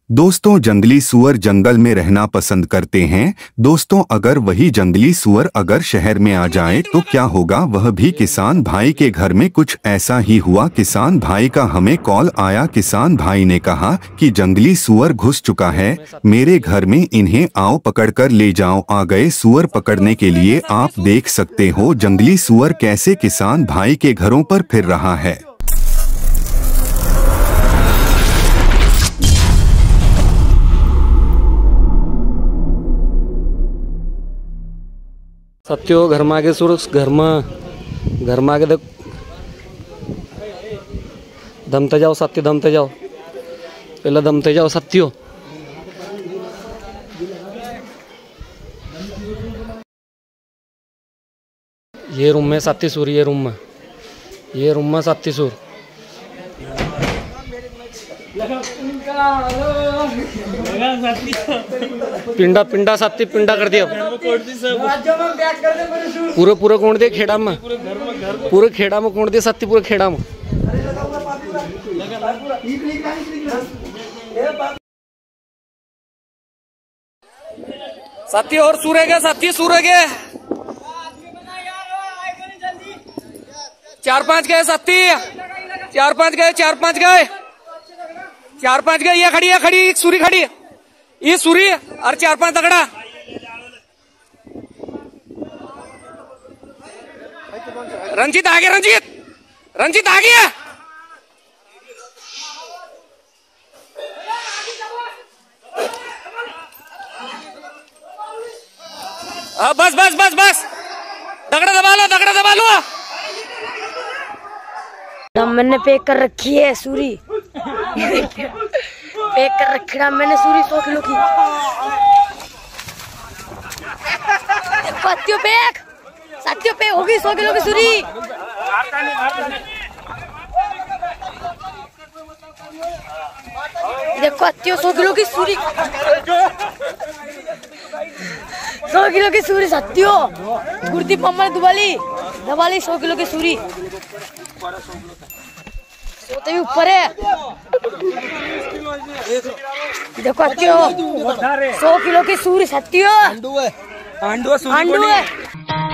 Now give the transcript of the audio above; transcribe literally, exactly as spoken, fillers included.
दोस्तों, जंगली सुअर जंगल में रहना पसंद करते हैं। दोस्तों, अगर वही जंगली सुअर अगर शहर में आ जाए तो क्या होगा। वह भी किसान भाई के घर में कुछ ऐसा ही हुआ। किसान भाई का हमें कॉल आया। किसान भाई ने कहा कि जंगली सुअर घुस चुका है मेरे घर में, इन्हें आओ पकड़ कर ले जाओ। आ गए सुअर पकड़ने के लिए। आप देख सकते हो जंगली सुअर कैसे किसान भाई के घरों पर फिर रहा है। सत्यो घर में आगे सुर घर में घर में आगे देख दमते जाओ सत्य, दमते जाओ पहले दमते जाओ सत्यो। ये रूम में सत्य सूर, ये रूम में ये रूम में सत्य सूर। पिंडा पिंडा सत्य पिंडा कर दिया पूरे पूरे कोण दे खेड़ा में, पूरे खेड़ा में कोण दे सत्य, पूरे खेड़ा में। सत्य और सूर्य गए, सत्य सूर्य गए, चार पांच गए सत्य, चार पांच गए, चार पांच गए, चार पांच गए। ये खड़ी है, खड़ी एक सूरी खड़ी है, ये सूरी और चार पांच तगड़ा। रंजीत आ गया, रंजीत रंजीत आ गया। हाँ बस बस बस बस, तगड़ा दबा लो, तगड़ा दबा लो। मैंने पैक कर रखी है सूरी पैक कर रखी है मैंने सूरी सौ किलो की। सत्यो पैक, सत्यो पैक होगी सौ किलो की सूरी। देखो सत्यो सौ किलो की सूरी, सौ किलो की सूरी सत्यो। कुर्ती पम्मा दुबाली दबाली सौ किलो की सूरी। सोते भी ऊपर है। देखो सत्यो सौ किलो की सूरी सत्यो। आंडू है, आंडू है।